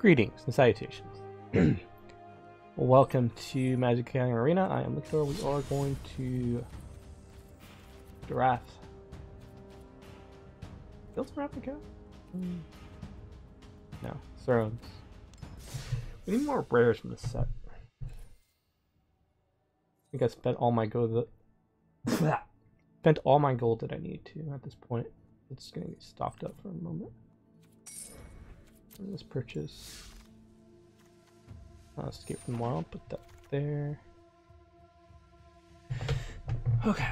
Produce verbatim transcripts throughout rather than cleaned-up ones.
Greetings and salutations. Welcome to Magic the Gathering Arena. I am Liquor. We are going to Giraffe. Build Ravnica? Mm. No, Thrones. We need more rares from this set. I think I spent all my gold. That spent all my gold that I need to at this point. It's going to be stocked up for a moment. Let's purchase. Uh, escape from the wild. Put that there. Okay.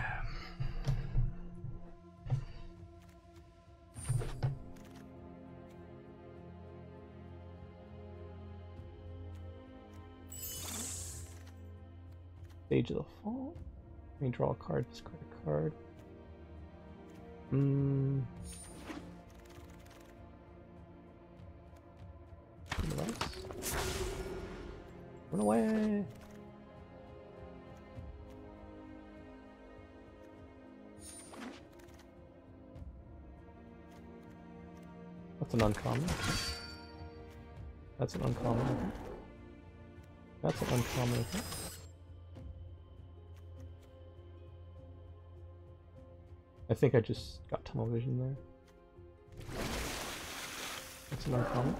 Stage of the Fall. Let me draw a card, discard a card. Hmm. Run away. That's an uncommon. That's an uncommon. That's an uncommon. I think I just got tunnel vision there. That's an uncommon.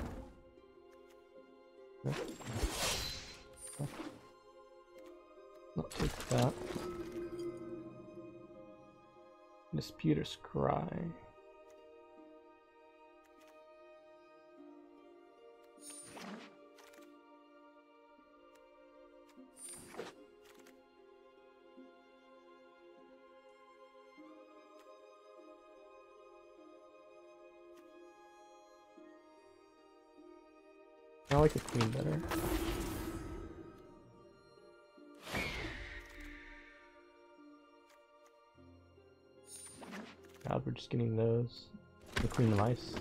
No. No. Not take that. Disputer's Cry. I like a queen better. God, we're just getting those. The queen of ice.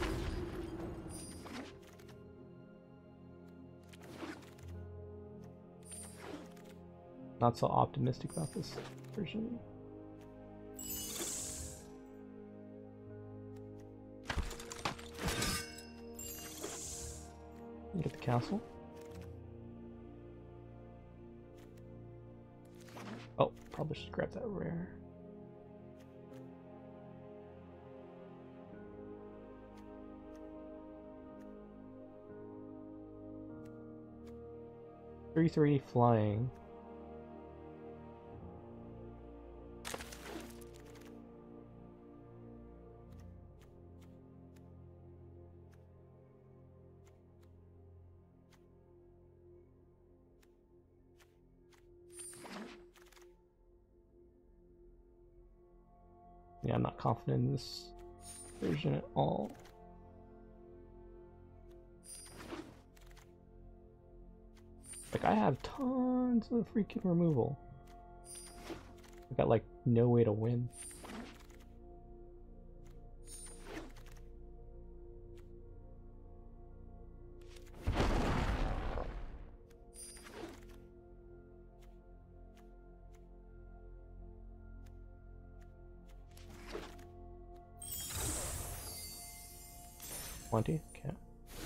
Not so optimistic about this version. Get the castle. Oh, probably should grab that rare. three three flying. Yeah, I'm not confident in this version at all. Like, I have tons of freaking removal. I got like no way to win. twenty? Can't.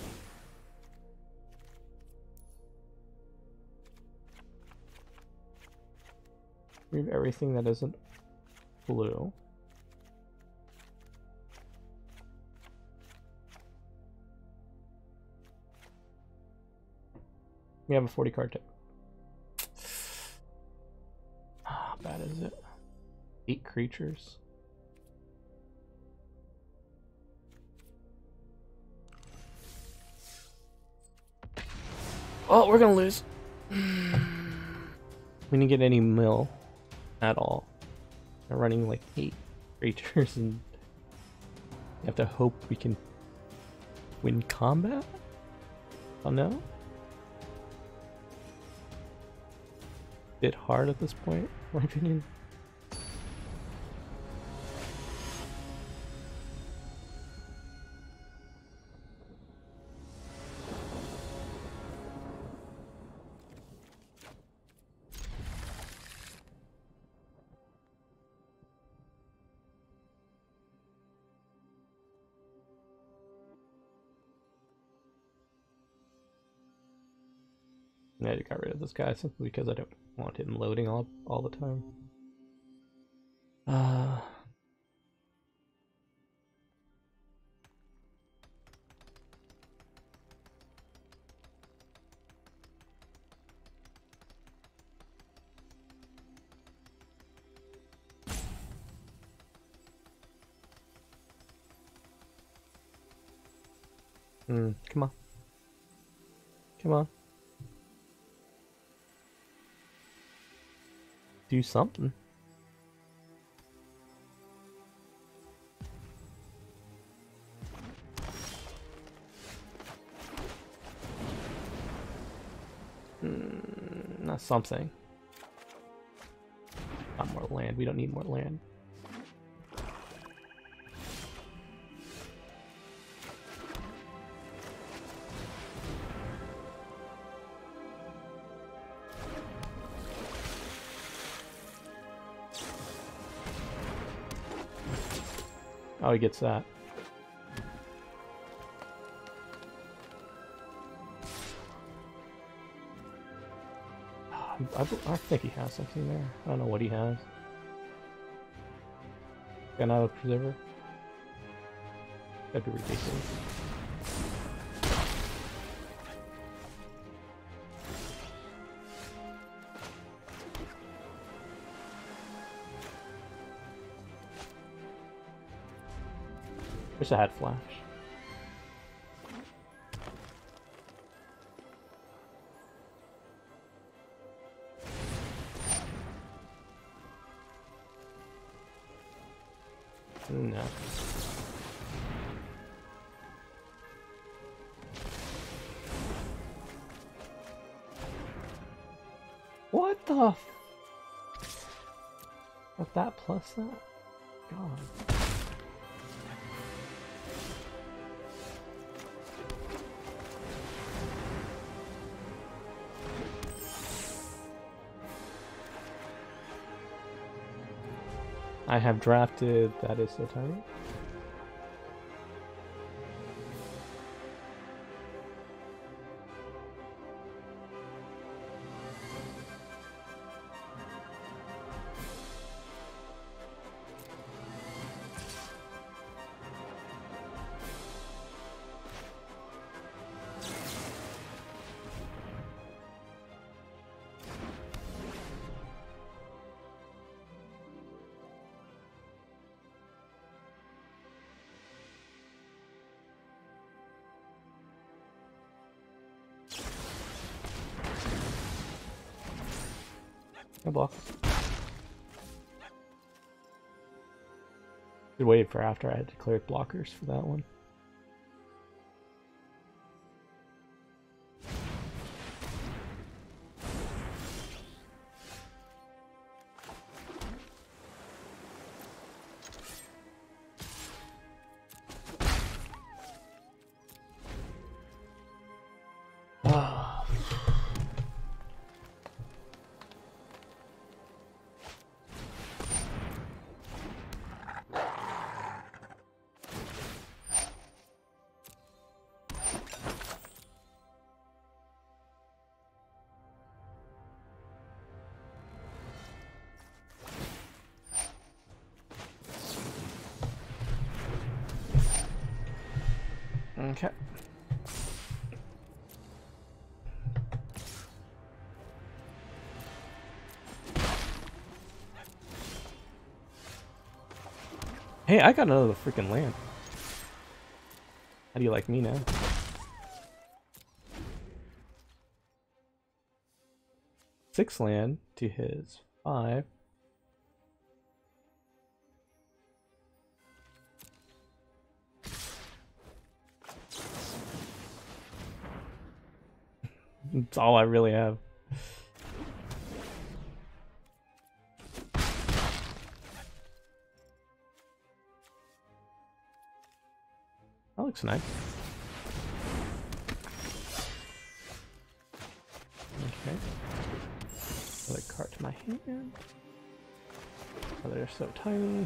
Remove everything that isn't blue. We have a forty card tip. How bad is it? Eight creatures. Oh, we're gonna lose. We didn't get any mill at all. They're running like eight creatures and you have to hope we can win combat? Oh no? Bit hard at this point, in my opinion. I just got rid of this guy simply because I don't want him loading all all the time. Uh Hmm, come on. Come on. Do something. Hmm, not something. Not more land. We don't need more land. Oh, he gets that. I, I think he has something there. I don't know what he has. Got out of preserver. That'd be ridiculous. Wish I had flash. No. What the f- With that plus that? God. I have drafted, that is so tiny. No block. Should wait for after I had declared blockers for that one. Okay. Hey, I got another freaking land. How do you like me now? Six land to his five. That's all I really have. That looks nice. Okay. Another card to my hand. Oh, they're so tiny.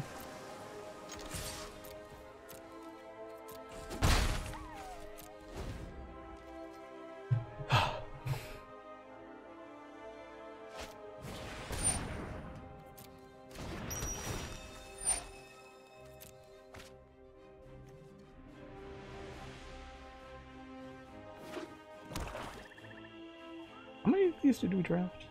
Please did we draft?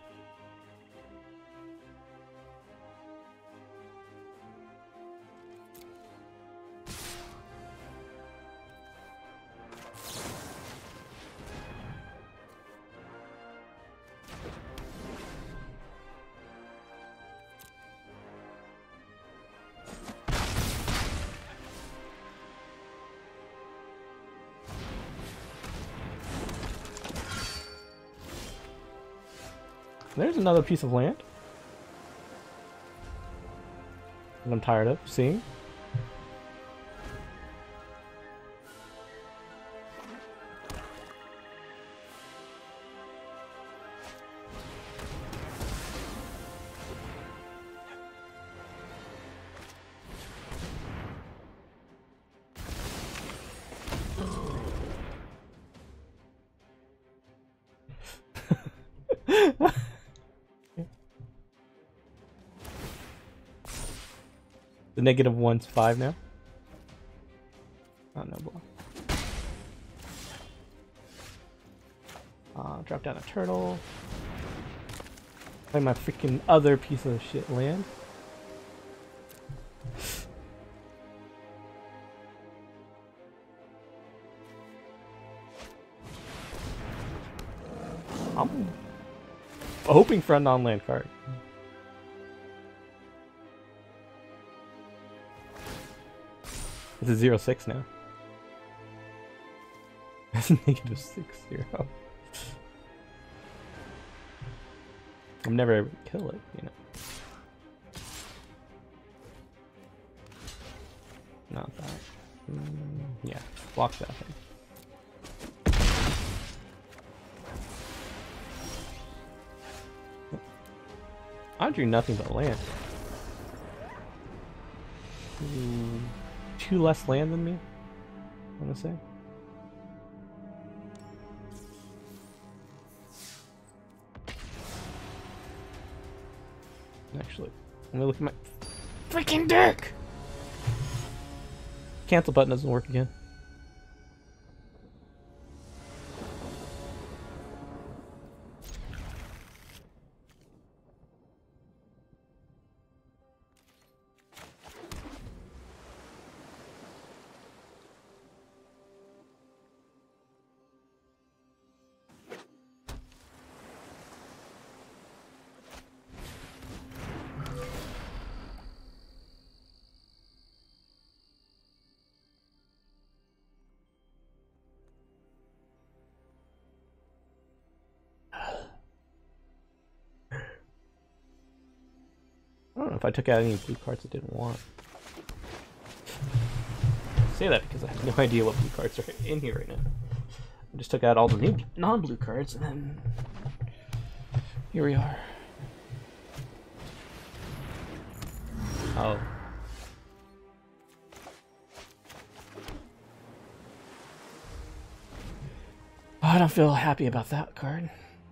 There's another piece of land. I'm tired of seeing. The negative one's five now. Oh, no block. Uh, drop down a turtle. Play my freaking other piece of shit land. I'm hoping for a non-land card. It's a zero six now. That's negative six zero. I'm never able to kill it, you know. Not that. Mm, yeah, block that thing. I drew nothing but land. Ooh. Two less land than me, I want to say. Actually, let me look at my freaking deck! Cancel button doesn't work again. I don't know if I took out any blue cards I didn't want. I say that because I have no idea what blue cards are in here right now. I just took out all the non-blue cards and then here we are. Oh. Oh, I don't feel happy about that card.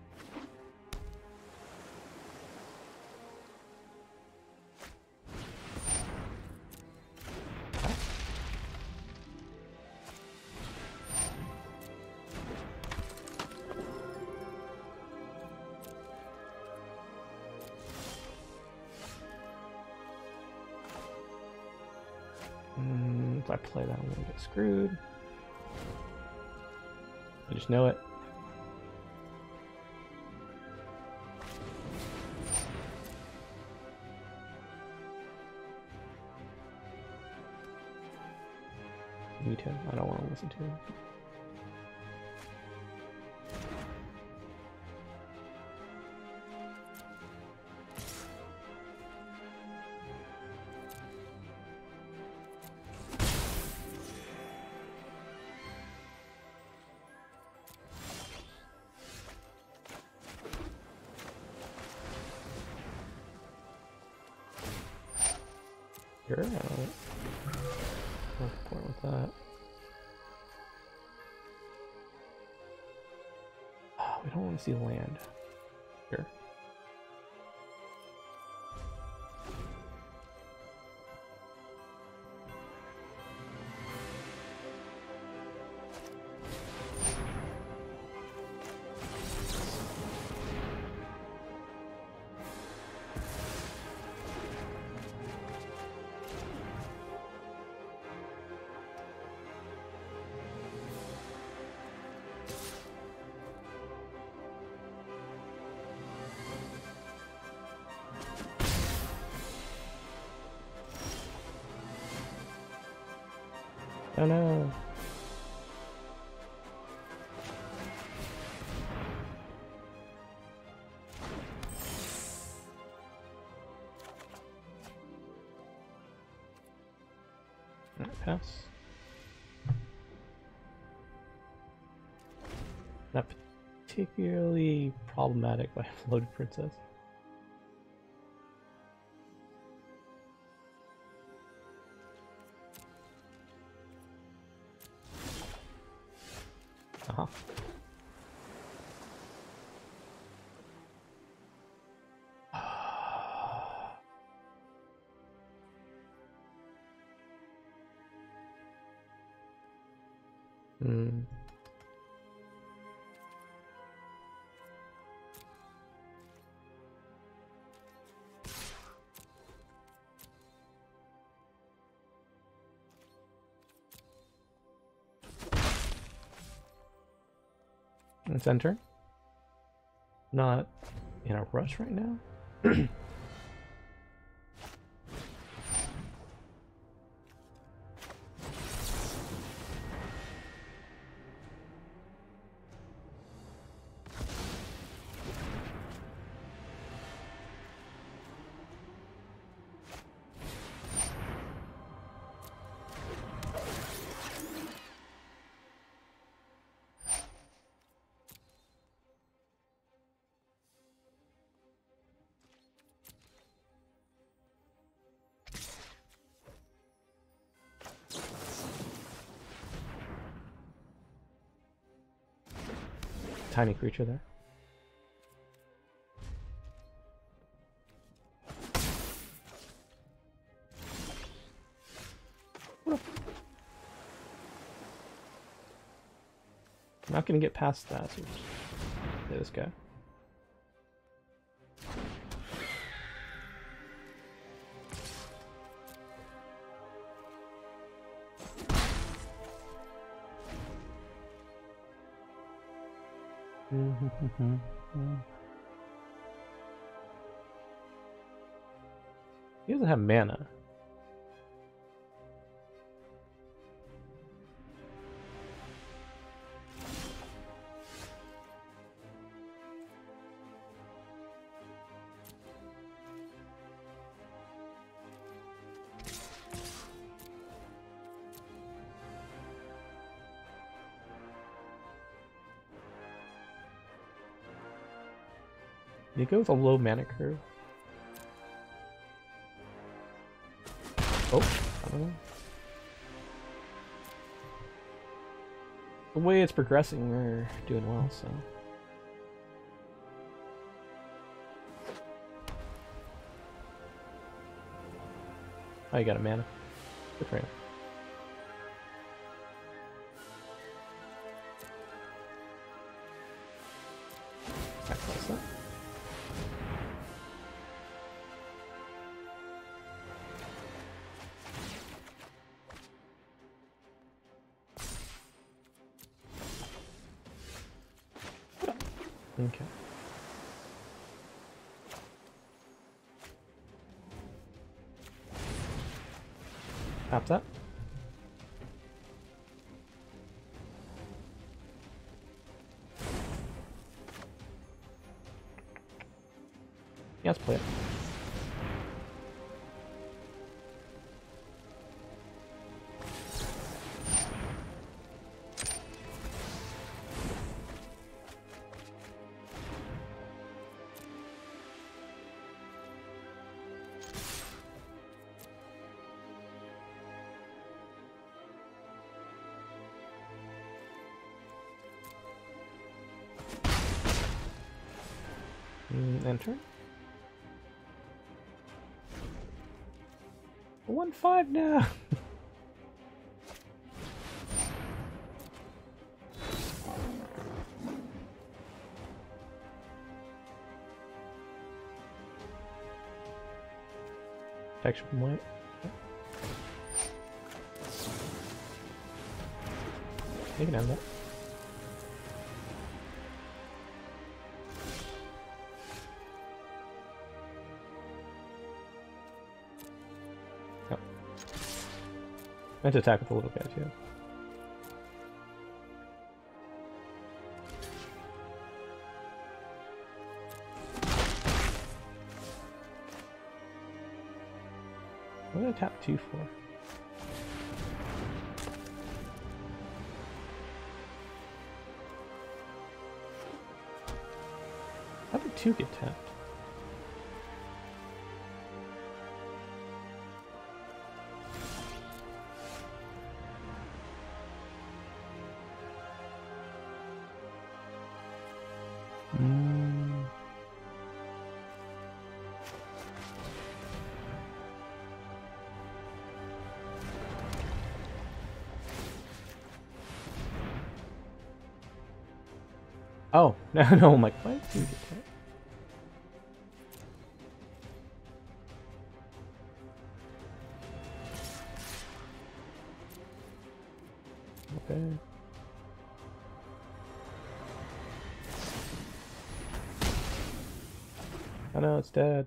Mm, if I play that, I'm gonna get screwed. I just know it. Me too. I don't want to listen to it. Sure, I don't know. What's the point with that? Oh, we don't want to see land. Here. Oh no. Alright, pass. Not particularly problematic by Floated Princess. Uh-huh. Hmm. Let's enter. Not in a rush right now. Tiny creature there. I'm not gonna get past that. So play this guy. He doesn't have mana. You go with a low mana curve. Oh, I don't know. The way it's progressing, we're doing well, so. Oh, you got a mana. Good for you. Sacrifice that. Okay. Tap that. Yeah, let's play it. Mm, enter. One five now. Protection from white. You can have that. I had to attack with the little guy too. What did I tap two for? How did two get tapped? Mm. Oh, no, no, I'm like, why did two get tapped? Okay. Oh no, it's dead.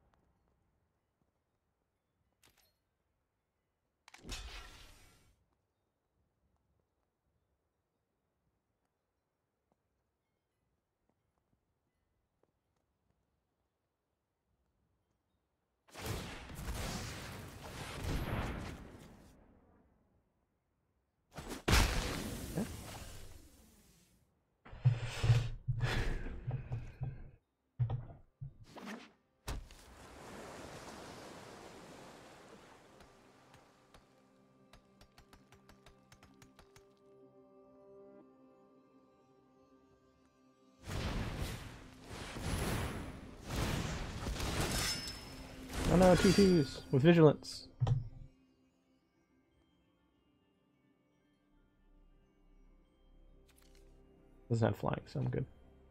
Oh no, two twos with vigilance. Doesn't have flying, so I'm good.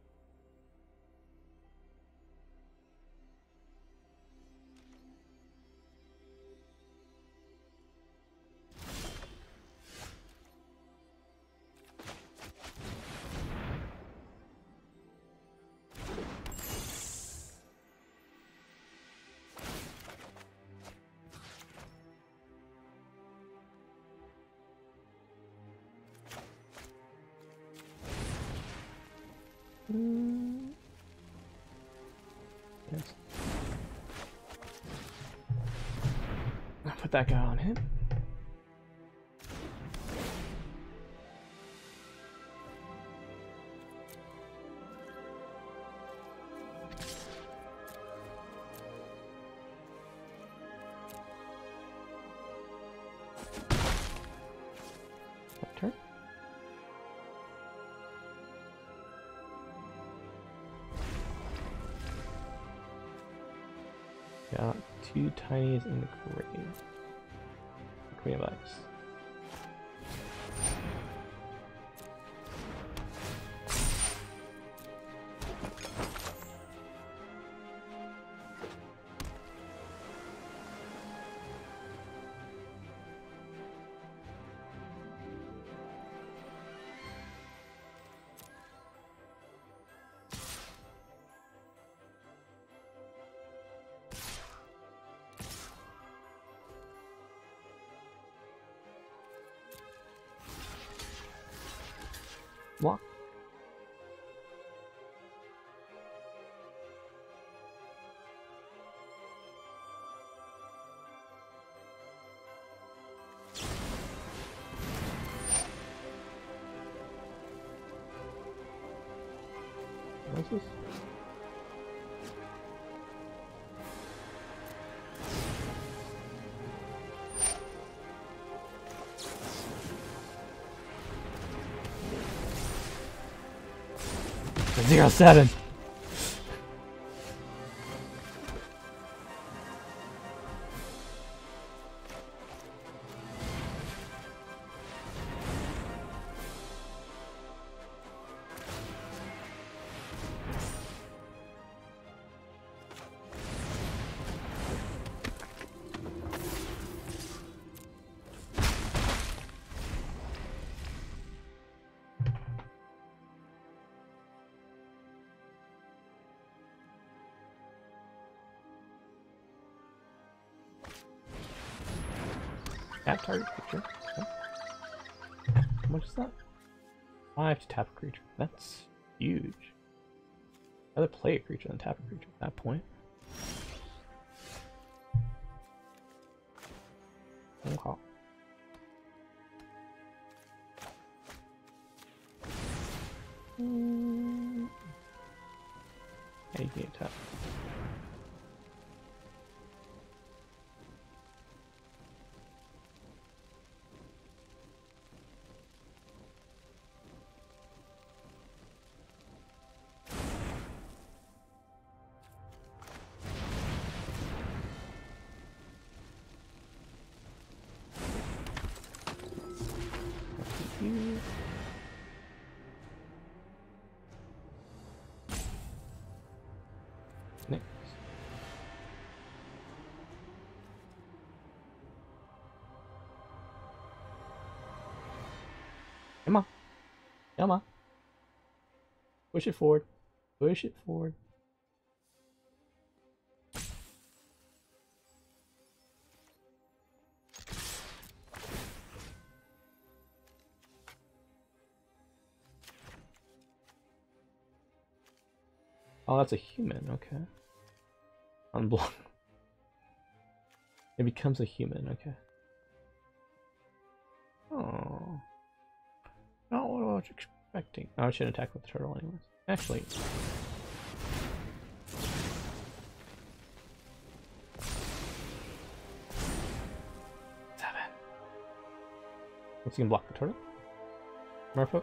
Mm. Yes. I'll put that guy on him. Turn. Got two tinies in the grave. Queen of Ice. Block. What's this? Zero seven. Tap target creature. Okay. How much is that? Five to tap a creature. That's huge. I'd rather play a creature than tap a creature at that point. Okay. Mm. Yeah, you can tap. You. Next. Come on. Come on. Push it forward. Push it forward. Oh, that's a human, okay. Unblock. It becomes a human, okay. Oh. Not what I was expecting. Oh, I shouldn't attack with the turtle anyways. Actually. Seven. Let's see him block the turtle. Merfolk.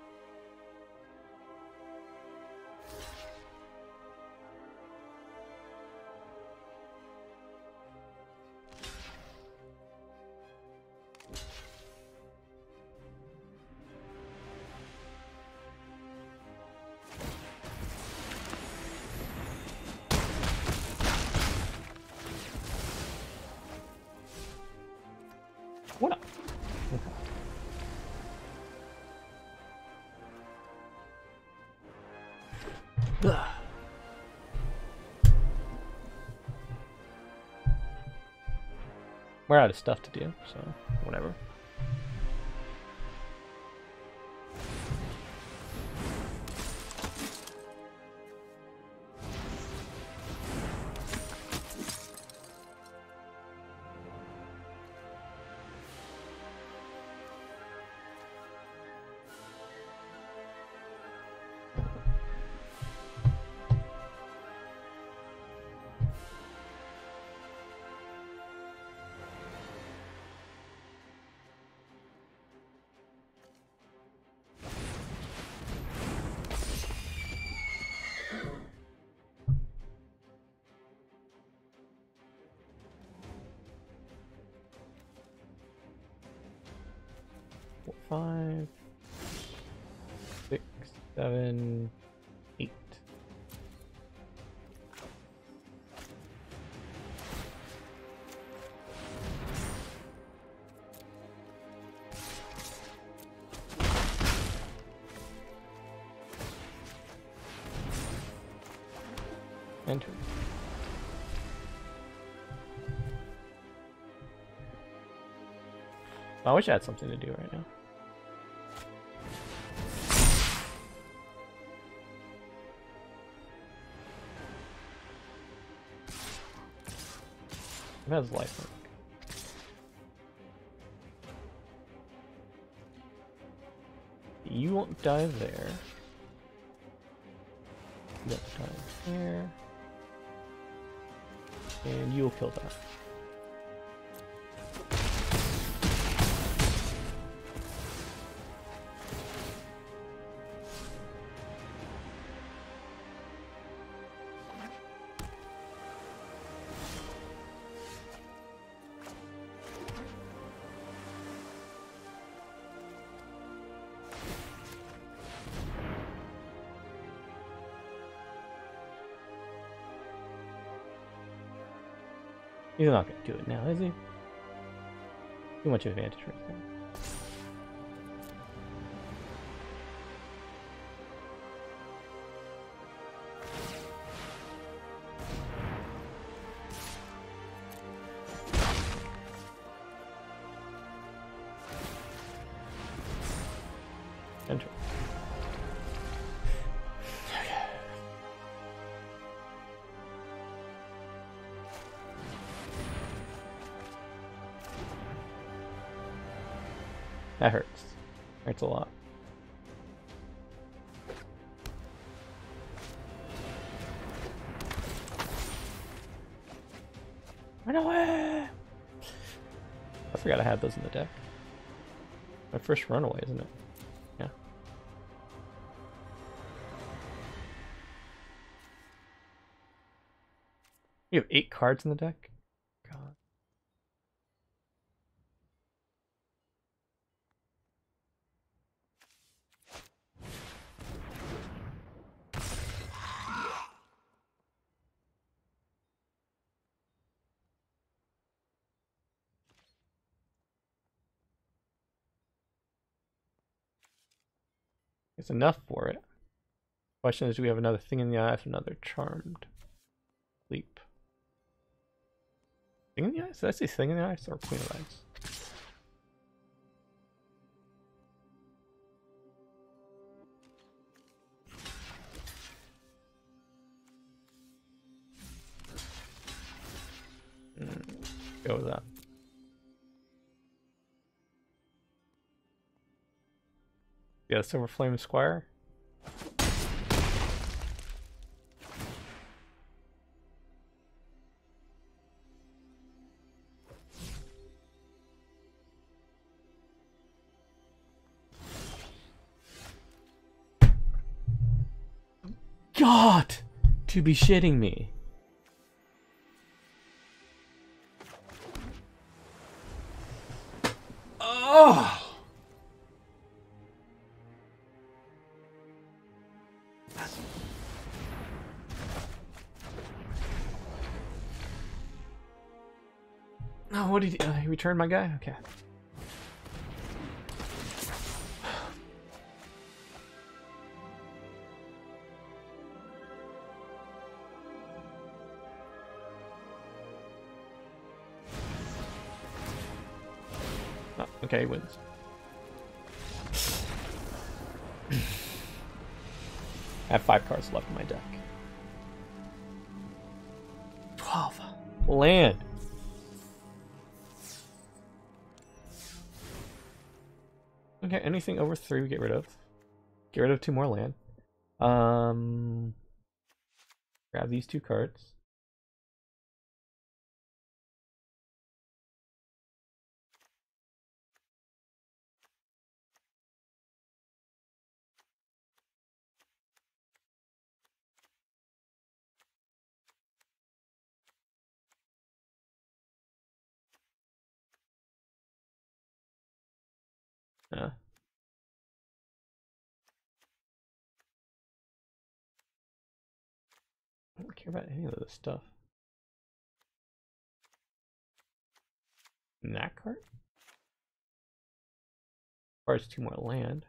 What up? Okay. Ugh. We're out of stuff to do, so whatever. Five, six, seven, eight. Enter. I wish I had something to do right now. It has lifelink. You won't die there. You won't die there. And you'll kill that. He's not gonna do it now, is he? Too much advantage right there. That hurts. Hurts a lot. Run away! I forgot I had those in the deck. My first runaway, isn't it? Yeah. You have eight cards in the deck? God. It's enough for it. Question is, do we have another Thing in the Eyes, another Charmed Leap? Thing in the Eyes? Did I say Thing in the Eyes or Queen of Eyes? Mm, go with that. Yeah, Silver Flame Squire. God! To be shitting me. Oh! Oh, what did he, uh, he returned my guy? Okay. Oh, okay, he wins. I have five cards left in my deck. twelve. Land. Okay, anything over three we get rid of. Get rid of two more land. Um, grab these two cards. Yeah. I don't care about any of this stuff. And that card? Requires two more land.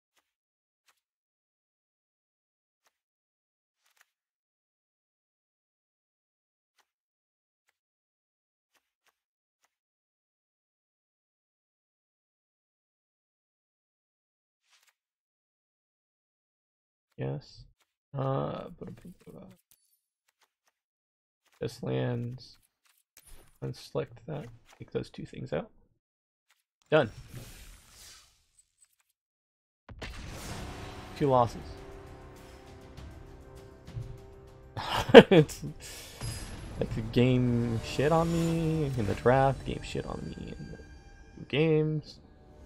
Yes. Uh, this lands. Unselect that. Take those two things out. Done. Two losses. It's like the game shit on me in the draft. Game shit on me in the games.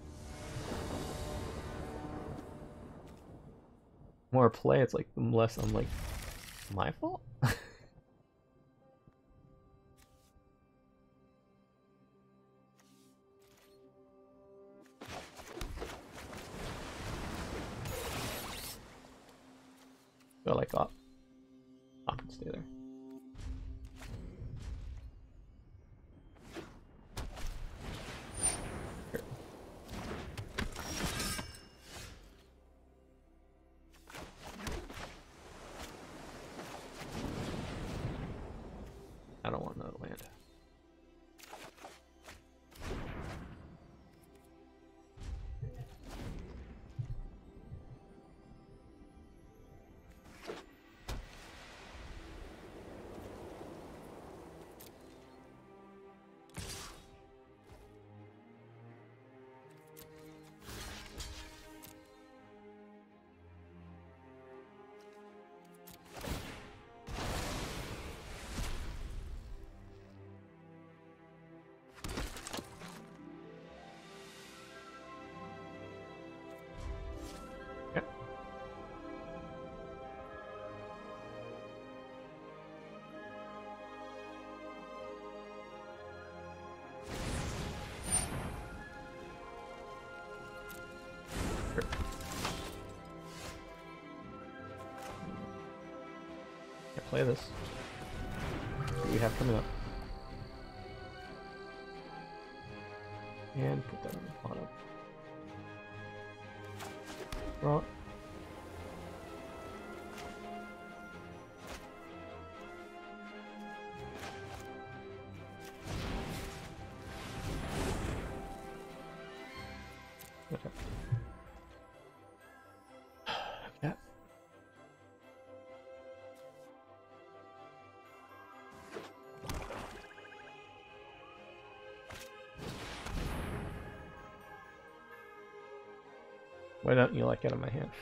More play, it's like less I'm like my fault. Feel like op op can stay there. Here. I don't want another land. I play this. What do we have coming up? And put that on the bottom. Well. Okay. Yeah. Why don't you like it in my hand?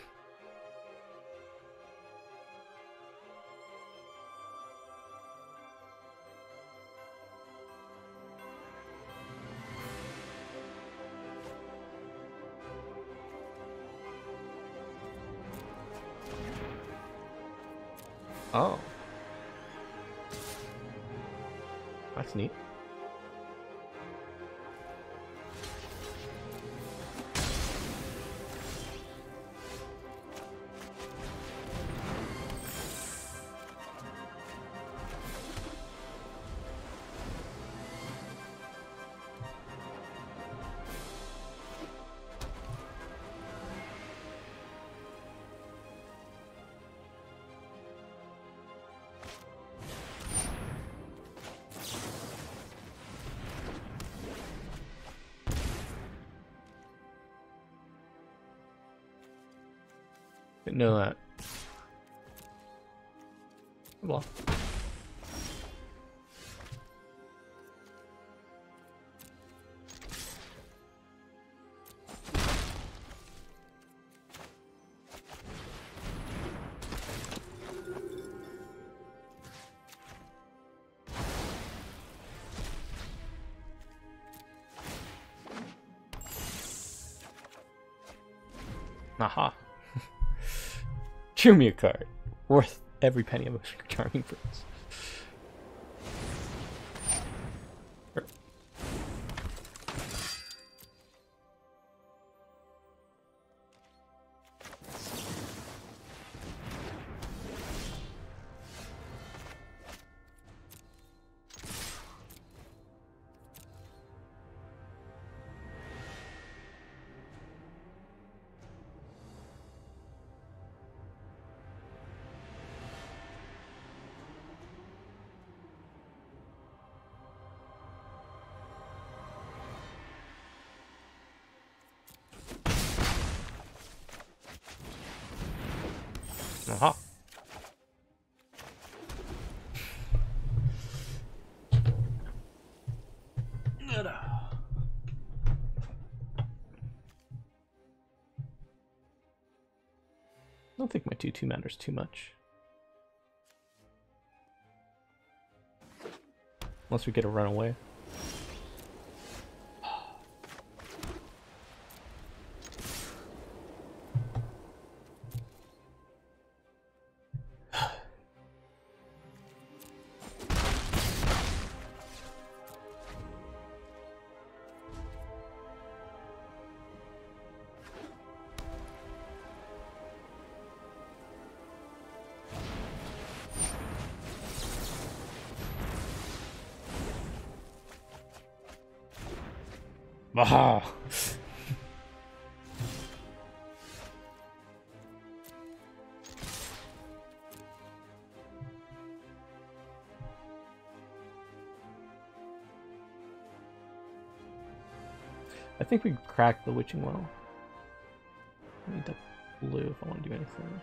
Oh. That's neat. Didn't know that. Well. Aha. Chew me a card. Worth every penny of a Charming Prince. Sure. Aha. I don't think my two two matters too much. Unless we get a runaway. Aha! I think we cracked the Witching Well. I need that blue if I want to do anything.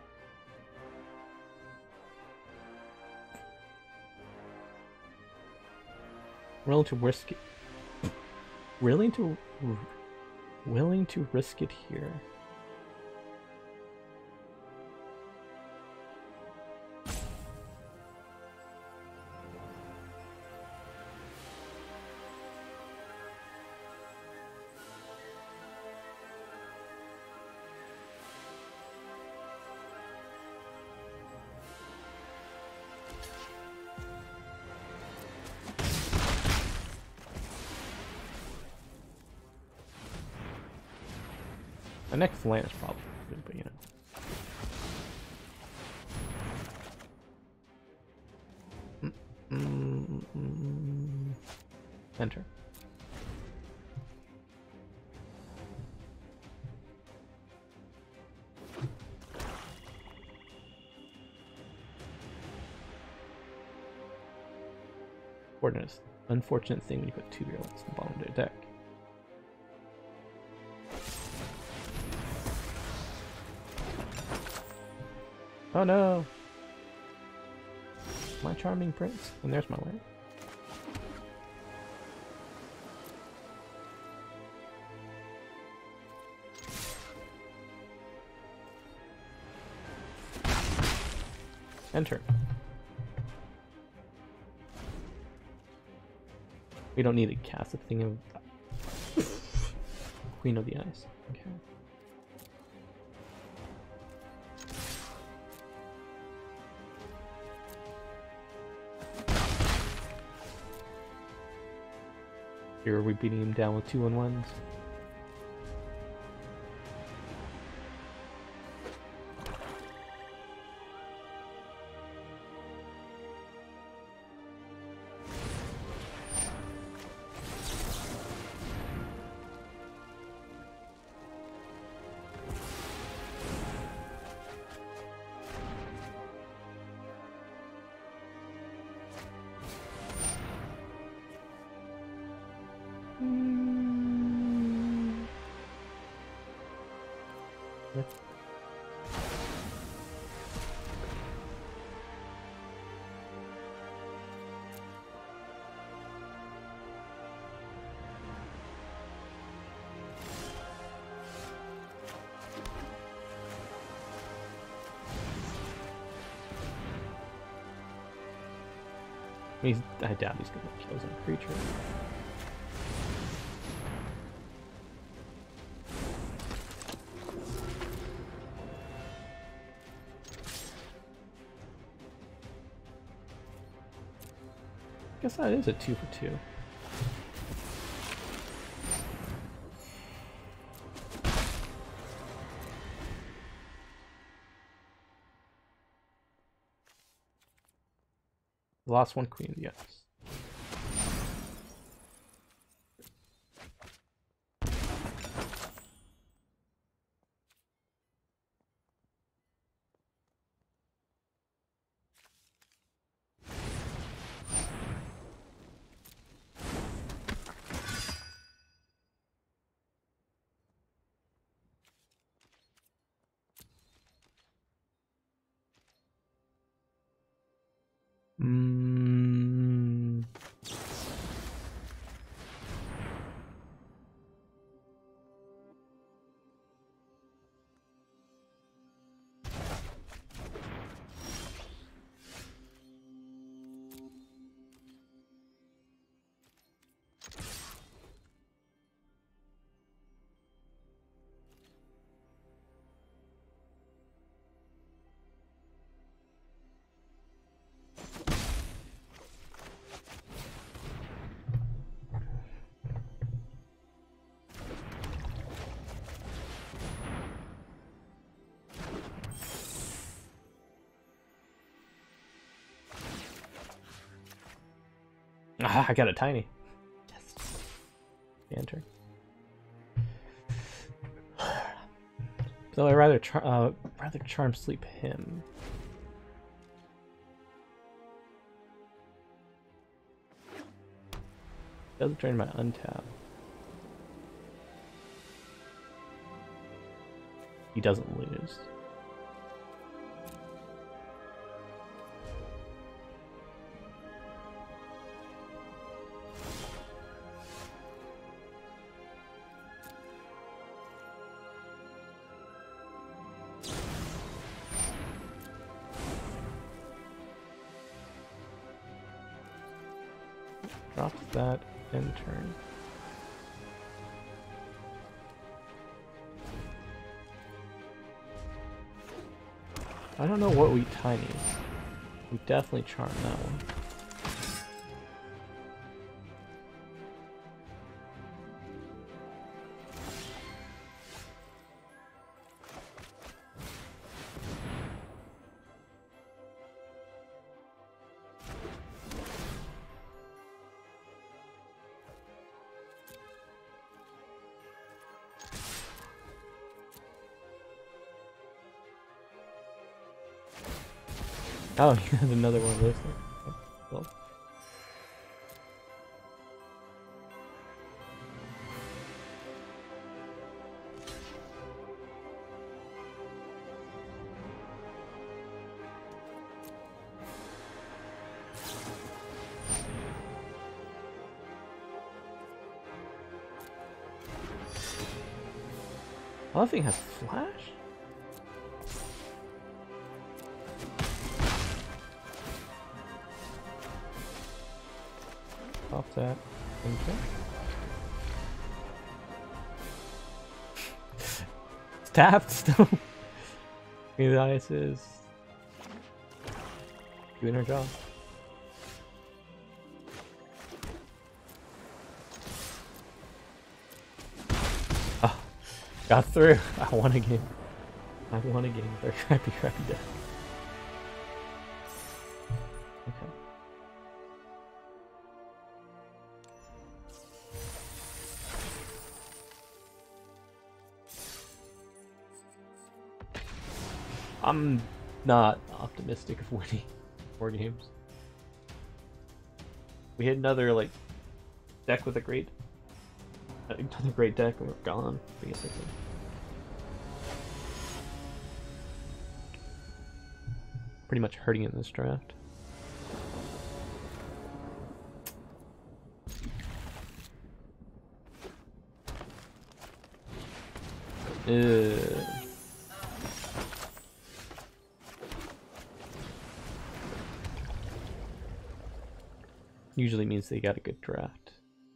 Willing to risk it. Willing to willing to risk it here. My next land is probably good, but you know. Mm, mm, enter. Unfortunate, unfortunate thing when you put two Virulence in the bottom of their deck. Oh no! My charming prince. And there's my land. Enter. We don't need to cast a thing of Queen of the Ice. Okay. Here are we beating him down with two and ones. He's, I doubt he's gonna kill his own creature. Guess that is a two for two. Lost one queen, yes. Mm. Ah, I got a tiny. Yes. Enter. So I rather char uh, rather charm sleep him. Doesn't drain my untap. He doesn't lose. Drop that and turn. I don't know what we tiny. We definitely charm that one. Oh, you had another one of those things. Okay, well. Oh, that thing has flash? Off that. Okay. It's tapped still. Maybe the ice is doing her job. Oh, got through. I won a game. I won a game. They're crappy, crappy deck. Okay. I'm not optimistic of winning more games. We hit another like deck with a great, another great deck, and we're gone. Basically, pretty much hurting in this draft. Uh. Usually means they got a good draft.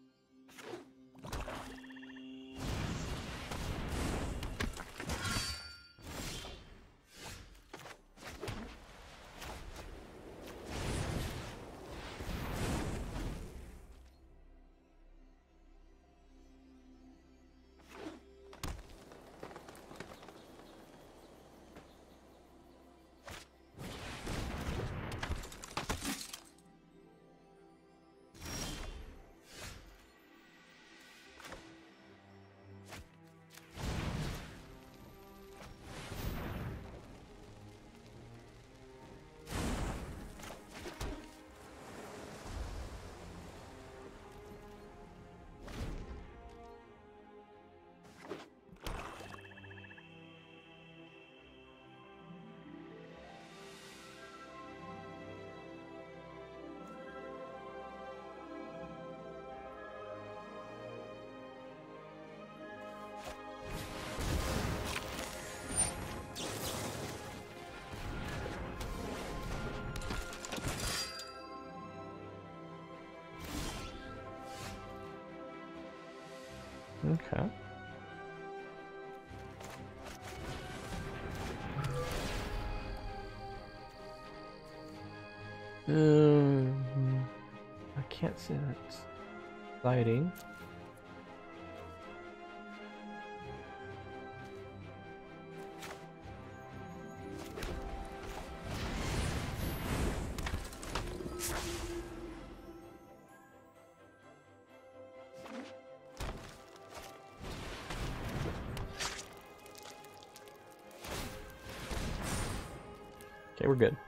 Okay. Um, I can't say that's exciting. Okay, we're good.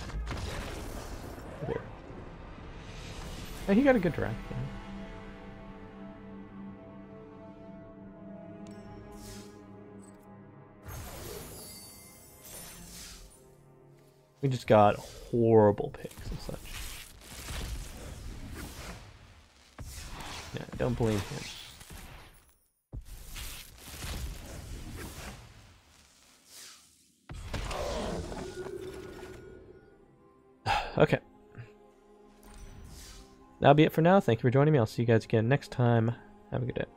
There. Oh, he got a good draft. Yeah. We just got horrible picks and such. Yeah, don't blame him. Okay. That'll be it for now. Thank you for joining me. I'll see you guys again next time. Have a good day.